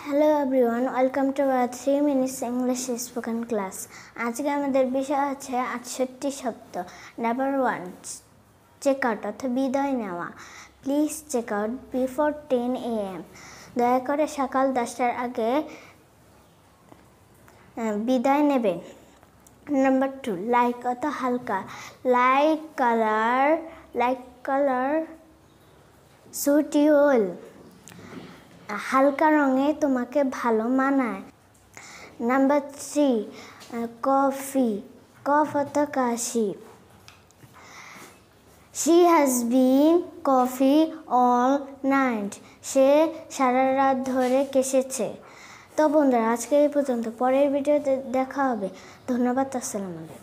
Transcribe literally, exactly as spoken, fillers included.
Hello everyone, welcome to our three minutes English spoken class. আজকে আমাদের বিষয় হচ্ছে আটষট্টি শব্দ। নাম্বার ওয়ান, চেক আউট অর্থাৎ বিদায় নেওয়া। Please check out before ten A M. দয়া করে সকাল দশটার আগে বিদায় নেবেন। নাম্বার টু, লাইক অত হালকা। Like colour like colour suit you all. হালকা রঙে তোমাকে ভালো মানায়। নাম্বার থ্রি, কফি কফ অত কাশি। শি হ্যাজ বিন কফি অল নাইট। সে সারা রাত ধরে কেসেছে। তো বন্ধুরা, আজকে এই পর্যন্ত। পরের ভিডিওতে দেখা হবে। ধন্যবাদ। আসসালামু আলাইকুম।